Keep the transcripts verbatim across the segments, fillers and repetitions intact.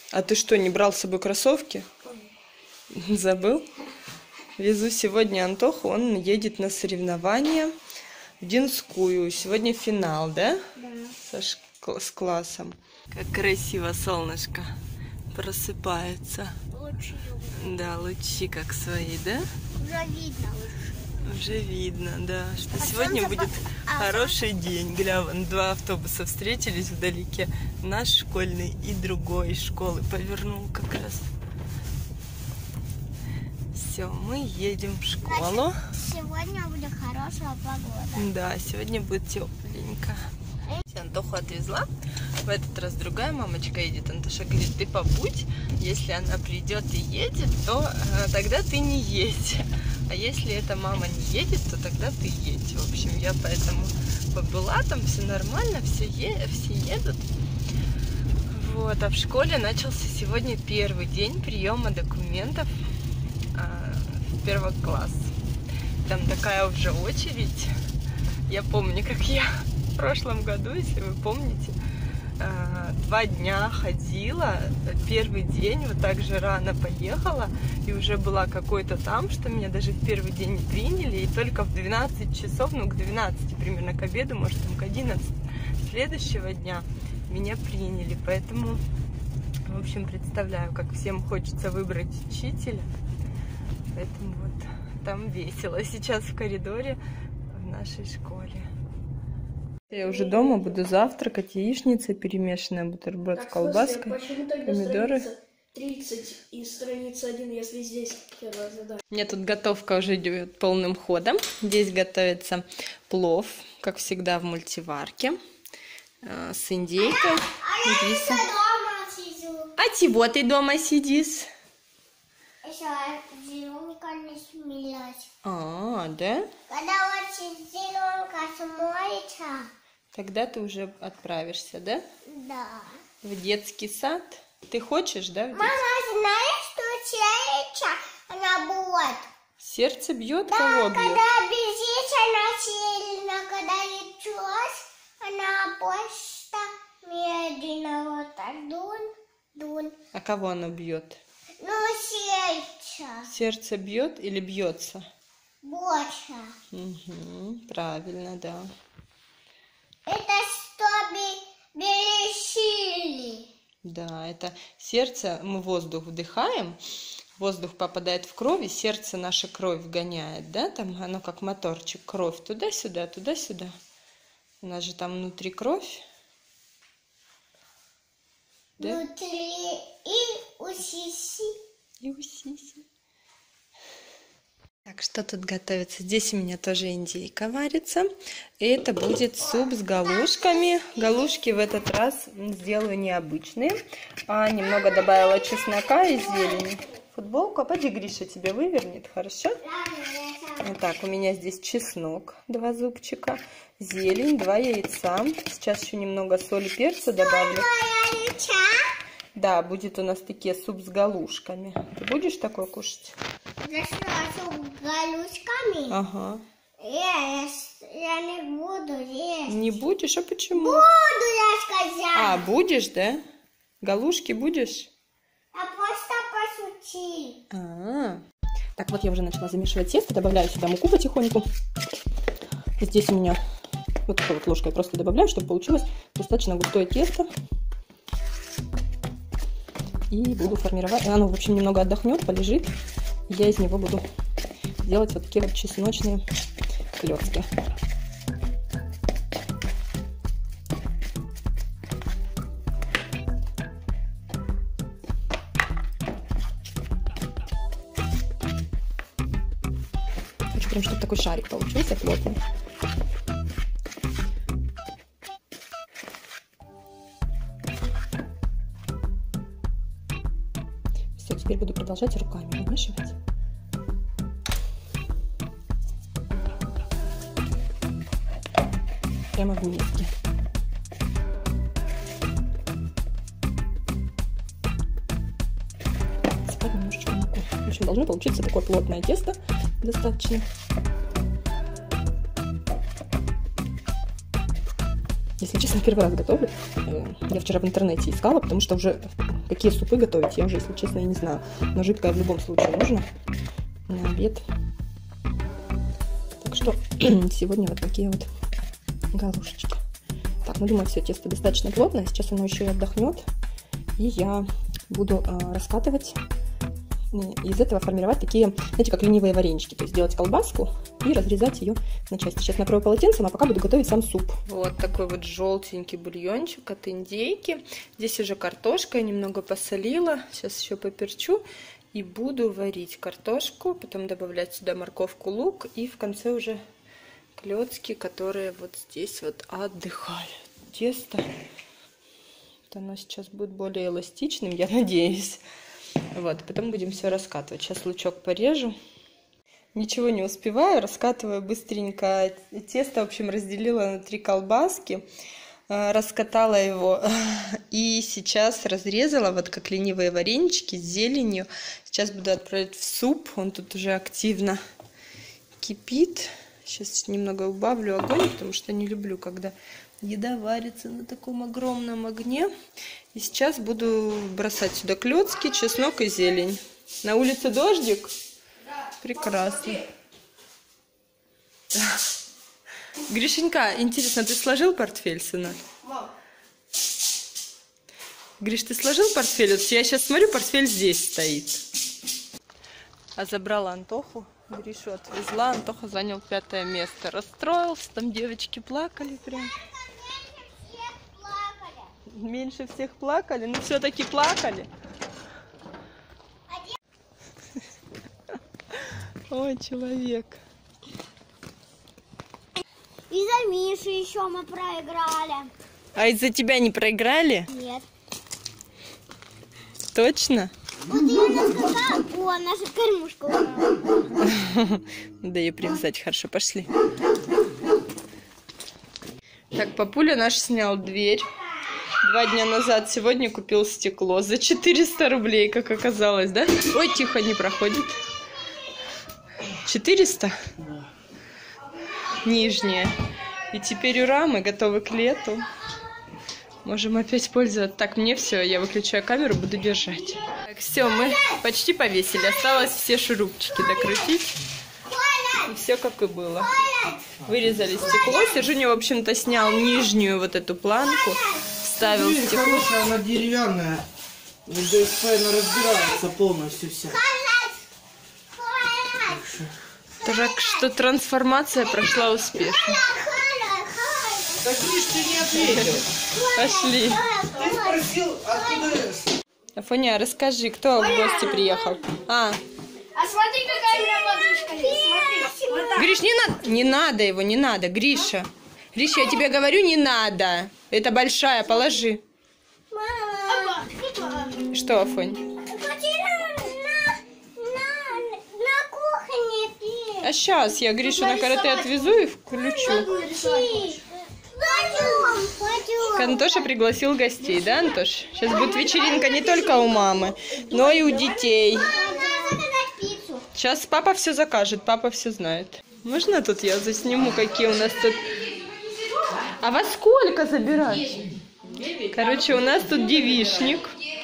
А ты что, не брал с собой кроссовки? Забыл? Везу сегодня Антоху, он едет на соревнования в Динскую. Сегодня финал, да? Да. Со шк- с классом. Как красиво солнышко просыпается. Лучи. Да, лучи как свои, да? Уже видно лучи. Уже видно, да, что А сегодня солнце будет по- а, хороший день. Гля, вон два автобуса встретились вдалеке. Наш школьный и другой из школы повернул как раз. Все, мы едем в школу. Сегодня будет хорошая погода. Да, сегодня будет тепленько. Антоху отвезла. В этот раз другая мамочка едет. Антоша говорит, ты побудь. Если она придет и едет, то э, тогда ты не едь. А если эта мама не едет, то тогда ты едь. В общем, я поэтому побыла, там все нормально, все, е все едут. Вот, а в школе начался сегодня первый день приема документов э, в первый класс. Там такая уже очередь. Я помню, как я в прошлом году, если вы помните, два дня ходила, первый день вот так же рано поехала, и уже была какой-то там, что меня даже в первый день не приняли, и только в двенадцать часов, ну к двенадцати примерно, к обеду, может там к одиннадцати следующего дня меня приняли, поэтому, в общем, представляю, как всем хочется выбрать учителя, поэтому вот там весело сейчас в коридоре в нашей школе. Я уже дома буду завтракать, яичница перемешанная, бутерброд с колбаской, Почему тогда помидоры. страница тридцать и страница один, если здесь первая задача? У меня тут готовка уже идет полным ходом. Здесь готовится плов, как всегда в мультиварке, с индейкой. А я еще дома сижу. А чего ты дома сидишь? Еще зеленка не смеялась. А, да? Когда очень зеленка смоется. Тогда ты уже отправишься, да? Да. В детский сад. Ты хочешь, да? в детский? Мама, знаешь, что сердце она будет? Сердце бьет? Да, Кого когда бьет? бежишь, она сильно, когда идешь, она просто медленно вот так дун, дун. А кого оно бьет? Ну, сердце Сердце бьет или бьется? больше. Угу, правильно, да. Это чтобы бережили. Да, это сердце, мы воздух вдыхаем, воздух попадает в кровь, и сердце наша кровь гоняет, да, там оно как моторчик, кровь туда-сюда, туда-сюда. У нас же там внутри кровь. Да? Внутри и у сиси. И у сиси. Так, что тут готовится? Здесь у меня тоже индейка варится. И это будет суп с галушками. Галушки в этот раз сделаю необычные, а немного добавила чеснока и зелени. Футболку, а поди, Гриша тебе вывернет, хорошо? Вот так, у меня здесь чеснок, два зубчика, зелень, два яйца. Сейчас еще немного соли, перца добавлю. Да, будет у нас такие суп с галушками. Ты будешь такой кушать? Суп с галушками? Ага. Я, я не буду есть. Не будешь? А почему? Буду, я сказала. А, будешь, да? Галушки будешь? Я просто пошутил. А, -а, -а. Так, вот я уже начала замешивать тесто. Добавляю сюда муку потихоньку. Здесь у меня вот такой вот ложкой просто добавляю, чтобы получилось достаточно густое тесто. И буду формировать. Оно, в общем, немного отдохнет, полежит. Я из него буду делать вот такие вот чесночные клетки. Хочу прям, чтобы такой шарик получился плотный. Все, теперь буду продолжать руками вымешивать. Прямо в миске. Сыпать немножечко муку. В общем, должно получиться такое плотное тесто достаточно. Если честно, первый раз готовлю. Я вчера в интернете искала, потому что уже какие супы готовить, я уже, если честно, и не знаю. Но жидкое в любом случае нужно на обед. Так что сегодня вот такие вот галушечки. Так, ну думаю, все, тесто достаточно плотное. Сейчас оно еще и отдохнет. И я буду а, раскатывать и из этого формировать такие, знаете, как ленивые варенички. То есть делать колбаску и разрезать ее на части. Сейчас накрою полотенцем, а пока буду готовить сам суп. Вот такой вот желтенький бульончик от индейки. Здесь уже картошка, я немного посолила. Сейчас еще поперчу. И буду варить картошку, потом добавлять сюда морковку, лук. И в конце уже клетки, которые вот здесь вот отдыхают. Тесто. Вот оно сейчас будет более эластичным, я надеюсь. Вот, потом будем все раскатывать. Сейчас лучок порежу. Ничего не успеваю, раскатываю быстренько. Тесто, в общем, разделила на три колбаски. Раскатала его и сейчас разрезала, вот как ленивые варенички с зеленью. Сейчас буду отправлять в суп. Он тут уже активно кипит. Сейчас немного убавлю огонь, потому что не люблю, когда еда варится на таком огромном огне. И сейчас буду бросать сюда клетки, чеснок и зелень. На улице дождик? Прекрасно. Гришенька, интересно, ты сложил портфель, сынок? Гриш, ты сложил портфель? Вот я сейчас смотрю, портфель здесь стоит. А забрала Антоху. Гришу отвезла. Антоха занял пятое место. Расстроился, там девочки плакали прям. Меньше всех плакали, но все-таки плакали. Ой, человек. Из-за Миши еще мы проиграли. А из-за тебя не проиграли? Нет. Точно? Вот именно сказала, о, наша кормушка упала. Да ее привязать хорошо, пошли. Так, папуля наш снял дверь два дня назад. Сегодня купил стекло за четыреста рублей, как оказалось, да? Ой, тихо, не проходит. четыреста? Нижнее. И теперь ура, мы готовы к лету. Можем опять пользоваться. Так, мне все, я выключаю камеру, буду держать. Так, все, мы почти повесили. Осталось все шурупчики докрутить. И все как и было. Вырезали стекло. Сержуня, в общем-то, снял нижнюю вот эту планку. Вставил Дверь стекло. хорошая, она деревянная. В ДСП она разбирается полностью вся. Так что трансформация прошла успешно. Так, Гриш, ты не ответил. Пошли. Ты спросил, откуда... Афоня, расскажи, кто в гости приехал? А, А смотри, какая у меня подушка есть. Смотри. Вот так. Гриш, не надо. Не надо его, не надо, Гриша. Гриша, я тебе говорю, не надо. Это большая, положи. Мама, Что, Афонь? на кухне пей. А сейчас я Гришу на карате отвезу и включу. Пойдем, пойдем. Антоша пригласил гостей, да, Антош? Сейчас будет вечеринка не только у мамы, но и у детей. Надо заказать пиццу. Сейчас папа все закажет, папа все знает. Можно тут я засниму, какие у нас тут... А во сколько забирать? Короче, у нас тут девичник.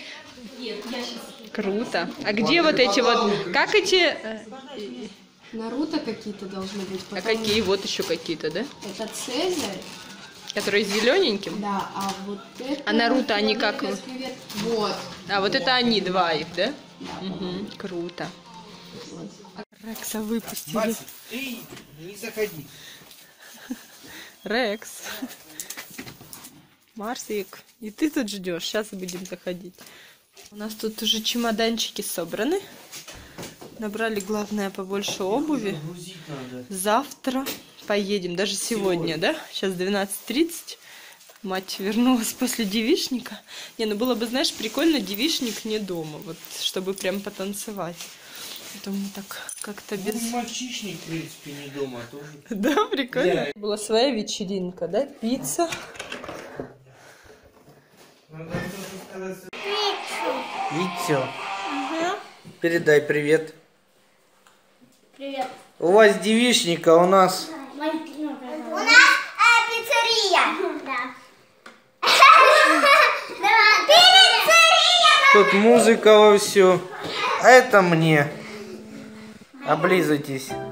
Круто. А где вот эти вот... Как эти... Наруто какие-то должны быть. А Потом какие? Вот еще какие-то, да? это Цезарь. Которые зелененьким? Да, а вот это... А Наруто они как? Вот. А вот это они, два их, да? Угу, круто. Рекса выпустили. Мать, ты не заходи. Рекс. Марсик. И ты тут ждешь. Сейчас будем заходить. У нас тут уже чемоданчики собраны. Набрали, главное, побольше обуви. Грузить надо. Завтра поедем. Даже сегодня, да? Сейчас двенадцать тридцать. Мать вернулась после девичника. Не, ну было бы, знаешь, прикольно девичник не дома. Вот, чтобы прям потанцевать. Это мне так как-то без... Ну, мальчишник, в принципе, не дома тоже. Да, прикольно. Да. Была своя вечеринка, да? Пицца. Витя, передай привет. Привет. У вас девичника, у нас... У нас э, пиццерия. Да. тут музыка во всю. А это мне. Облизывайтесь.